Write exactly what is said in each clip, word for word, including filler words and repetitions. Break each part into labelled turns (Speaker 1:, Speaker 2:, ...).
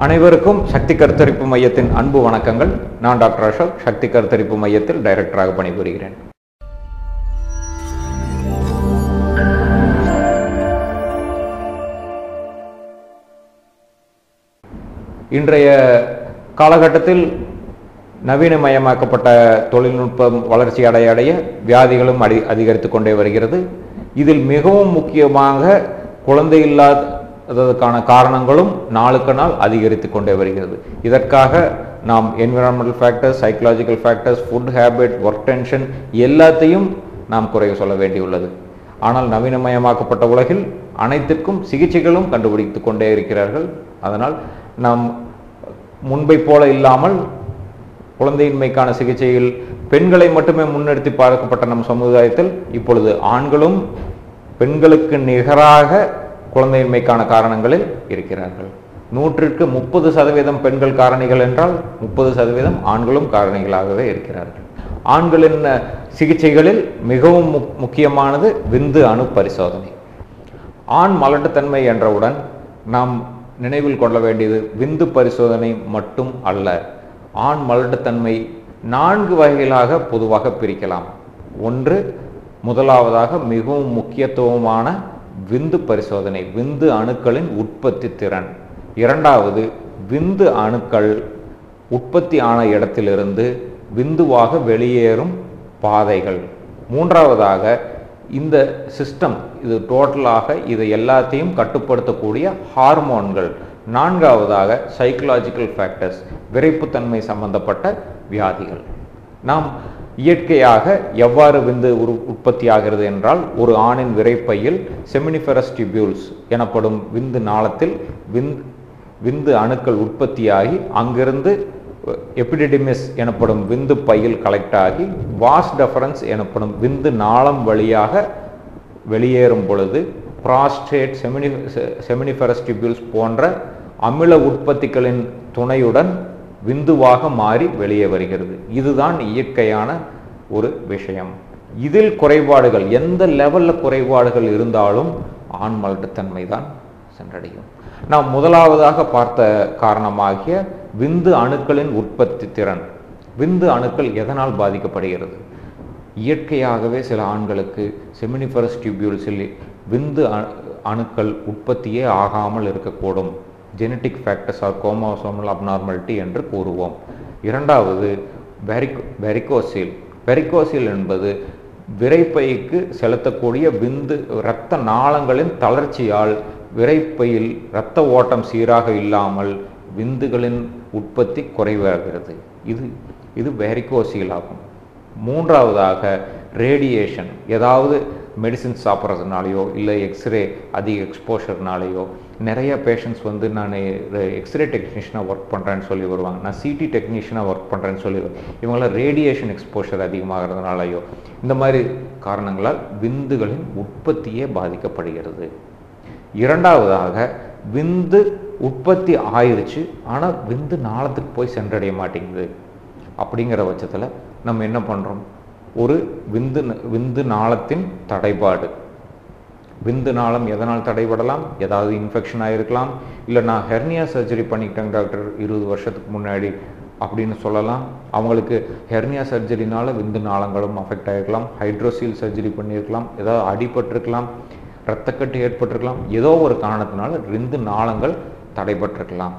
Speaker 1: அனைவருக்கும் சக்தி கருத்தரிப்பு மையத்தின் அன்பு வணக்கங்கள். நான் டாக்டர் அசோக், சக்தி கருத்தரிப்பு மையத்தில் டைரக்டராக பணிபுரிகிறேன். இன்றைய காலகட்டத்தில் நவீனமயமாக்கப்பட்ட தொழில்நுட்பம் வளர்ச்சி அடைய அடைய வியாதிகளும் அடி அதிகரித்து கொண்டே வருகிறது. இதில் மிகவும் முக்கியமாக குழந்தை இல்லாததற்கான காரணங்களும் நாளுக்கு நாள் அதிகரித்து கொண்டே வருகிறது. இதற்காக நாம் environmental factors, psychological factors, food habit, work tension எல்லாத்தையும் நாம் குறைய சொல்ல வேண்டியுள்ளது. ஆனால் நவீனமயமாக்கப்பட்ட உலகில் அனைத்திற்கும் சிகிச்சைகளும் கண்டுபிடித்து கொண்டே இருக்கிறார்கள். அதனால் நாம் முன்பை போல இல்லாமல் குழந்தையின்மைக்கான சிகிச்சையில் பெண்களை மட்டுமே முன்னிறுத்தி பார்க்கப்பட்ட நம் சமுதாயத்தில் இப்பொழுது ஆண்களும் பெண்களுக்கு நிகராக குழந்தையின்மைக்கான காரணங்களில் இருக்கிறார்கள். நூற்றிற்கு முப்பது சதவீதம் பெண்கள் காரணிகள் என்றால் முப்பது சதவீதம் ஆண்களும் காரணிகளாகவே இருக்கிறார்கள். ஆண்களின் சிகிச்சைகளில் மிகவும் முக்கியமானது விந்து அணு பரிசோதனை. ஆண் மலட்டுத்தன்மை என்றவுடன் நாம் நினைவில் கொள்ள வேண்டியது விந்து பரிசோதனை மட்டும் அல்ல. ஆண் மலட்டுத்தன்மை நான்கு வகைகளாக பொதுவாக பிரிக்கலாம். ஒன்று, முதலாவதாக மிகவும் முக்கியத்துவமான விந்து பரிசோதனை, விந்து அணுக்களின் உற்பத்தி திறன். இரண்டாவது, விந்து அணுக்கள் உற்பத்தி ஆன இடத்திலிருந்து விந்துவாக வெளியேறும் பாதைகள். மூன்றாவதாக, இந்த சிஸ்டம் இது டோட்டலாக இதை எல்லாத்தையும் கட்டுப்படுத்தக்கூடிய ஹார்மோன்கள். நான்காவதாக, சைக்கலாஜிக்கல் ஃபேக்டர்ஸ், விரைப்புத்தன்மை சம்பந்தப்பட்ட வியாதிகள். நாம் இயற்கையாக எவ்வாறு விந்து உரு உற்பத்தி ஆகிறது என்றால், ஒரு ஆணின் விரைப்பையில் செமினிஃபெரஸ் டியூபியூல்ஸ் எனப்படும் விந்து நாளத்தில் விந்து விந்து அணுக்கள் உற்பத்தியாகி அங்கிருந்து எபிடிடிமிஸ் எனப்படும் விந்து பையில் கலெக்ட் ஆகி வாஸ் டெஃபரன்ஸ் எனப்படும் விந்து நாளம் வழியாக வெளியேறும் பொழுது ப்ராஸ்டேட், செமினி செமினிஃபெரஸ் டியூபியூல்ஸ் போன்ற அமில உற்பத்திகளின் துணையுடன் விந்துவாக மாறி வெளியே வருகிறது. இதுதான் இயற்கையான ஒரு விஷயம். இதில் குறைபாடுகள், எந்த லெவலில் குறைபாடுகள் இருந்தாலும் ஆண் மலட்டுத்தன்மை தான் சென்றடையும். நாம் முதலாவதாக பார்த்த காரணமாகிய விந்து அணுக்களின் உற்பத்தி திறன். விந்து அணுக்கள் எதனால் பாதிக்கப்படுகிறது? இயற்கையாகவே சில ஆண்களுக்கு செமினிஃபெரஸ் டியூபியூல்ஸில் விந்து அணுக்கள் உற்பத்தியே ஆகாமல் இருக்கக்கூடும். Genetic factors or chromosomal abnormality என்று கூறுவோம். இரண்டாவது, வெரிகோ வெரிகோசில். வெரிகோசில் என்பது விரைப்பைக்கு செலுத்தக்கூடிய விந்து இரத்த நாளங்களின் தளர்ச்சியால் விரைப்பையில் இரத்த ஓட்டம் சீராக இல்லாமல் விந்துகளின் உற்பத்தி குறைவாகிறது. இது இது வெரிகோசில் ஆகும். மூன்றாவதாக, ரேடியேஷன். ஏதாவது மெடிசின் சாப்பிட்றதுனாலையோ இல்லை எக்ஸ்ரே அதிக எக்ஸ்போஷர்னாலேயோ, நிறைய பேஷண்ட்ஸ் வந்து நான் எக்ஸ்ரே டெக்னீஷியனாக ஒர்க் பண்ணுறேன்னு சொல்லி வருவாங்க, நான் சிடி டெக்னீஷியனாக ஒர்க் பண்ணுறேன்னு சொல்லி வருவாங்க. இவங்களாம் ரேடியேஷன் எக்ஸ்போஷர் அதிகமாகிறதுனாலையோ இந்த மாதிரி காரணங்களால் விந்துகளின் உற்பத்தியே பாதிக்கப்படுகிறது. இரண்டாவதாக, விந்து உற்பத்தி ஆயிடுச்சு ஆனால் விந்து நாளத்துக்கு போய் சென்றடைய மாட்டேங்குது. அப்படிங்கிற பட்சத்தில் நம்ம என்ன பண்ணுறோம்? ஒரு விந்து விந்து நாளத்தின் தடைபாடு. விந்து நாளம் எதனால் தடைபடலாம்? ஏதாவது இன்ஃபெக்ஷன் ஆகிருக்கலாம், இல்லை நான் ஹெர்னியா சர்ஜரி பண்ணிக்கிட்டேன் டாக்டர் இருபது வருஷத்துக்கு முன்னாடி அப்படின்னு சொல்லலாம். அவங்களுக்கு ஹெர்னியா சர்ஜரினால விந்து நாளங்களும் அஃபெக்ட் ஆகிருக்கலாம், ஹைட்ரோசீல் சர்ஜரி பண்ணியிருக்கலாம், ஏதாவது அடிபட்டிருக்கலாம், இரத்தக்கட்டு ஏற்பட்டிருக்கலாம், ஏதோ ஒரு காரணத்தினால விந்து நாளங்கள் தடைபட்டிருக்கலாம்.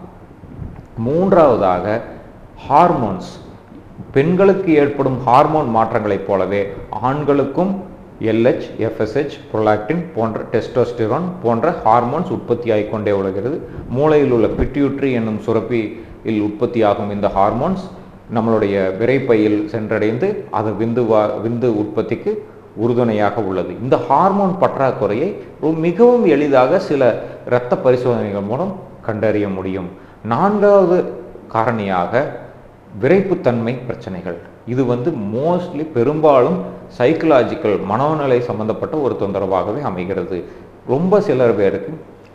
Speaker 1: மூன்றாவதாக, ஹார்மோன்ஸ். பெண்களுக்கு ஏற்படும் ஹார்மோன் மாற்றங்களைப் போலவே ஆண்களுக்கும் எல்ஹெச், எஃப்எஸ்ஹெச், புரோலாக்டின் போன்ற டெஸ்டோஸ்டிரான் போன்ற ஹார்மோன்ஸ் உற்பத்தி ஆகிக்கொண்டே உள்ளது. மூளையில் உள்ள பிட்யூட்ரி என்னும் சுரப்பியில் உற்பத்தியாகும் இந்த ஹார்மோன்ஸ் நம்மளுடைய விரைப்பையில் சென்றடைந்து அது விந்துவா விந்து உற்பத்திக்கு உறுதுணையாக உள்ளது. இந்த ஹார்மோன் பற்றாக்குறையை மிகவும் எளிதாக சில இரத்த பரிசோதனைகள் மூலம் கண்டறிய முடியும். நான்காவது காரணியாக விரைப்புத்தன்மை பிரச்சனைகள். இது வந்து மோஸ்ட்லி பெரும்பாலும் சைக்கலாஜிக்கல், மனோநிலை சம்பந்தப்பட்ட ஒரு தொந்தரவாகவே அமைகிறது. ரொம்ப சிலர் பேருக்கு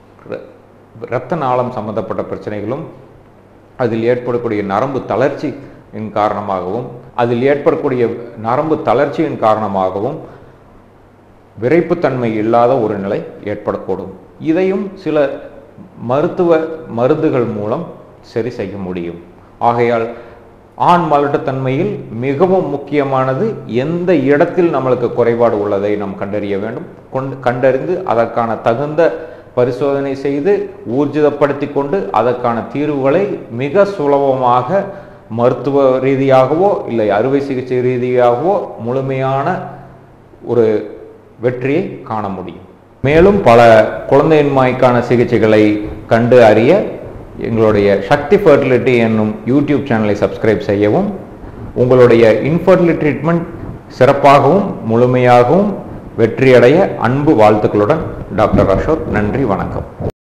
Speaker 1: இரத்த நாளம் சம்பந்தப்பட்ட பிரச்சனைகளும் அதில் ஏற்படக்கூடிய நரம்பு தளர்ச்சியின் காரணமாகவும் அதில் ஏற்படக்கூடிய நரம்பு தளர்ச்சியின் காரணமாகவும் விரைப்புத்தன்மை இல்லாத ஒரு நிலை ஏற்படக்கூடும். இதையும் சில மருத்துவ மருந்துகள் மூலம் சரி செய்ய முடியும். ஆகையால் ஆண் மலட்டுத்தன்மையில் மிகவும் முக்கியமானது எந்த இடத்தில் நம்மளுக்கு குறைபாடு உள்ளதை நாம் கண்டறிய வேண்டும். கொண்டு கண்டறிந்து அதற்கான தகுந்த பரிசோதனை செய்து ஊர்ஜிதப்படுத்தி கொண்டு அதற்கான தீர்வுகளை மிக சுலபமாக மருத்துவ ரீதியாகவோ இல்லை அறுவை சிகிச்சை ரீதியாகவோ முழுமையான ஒரு வெற்றியை காண முடியும். மேலும் பல குழந்தையின்மைக்கான சிகிச்சைகளை கண்டு அறிய எங்களுடைய சக்தி ஃபெர்டிலிட்டி என்னும் யூடியூப் சேனலை சப்ஸ்கிரைப் செய்யவும். உங்களுடைய இன்ஃபர்டிலிட்டி ட்ரீட்மெண்ட் சிறப்பாகவும் முழுமையாகவும் வெற்றியடைய அன்பு வாழ்த்துக்களுடன் டாக்டர் அசோக். நன்றி, வணக்கம்.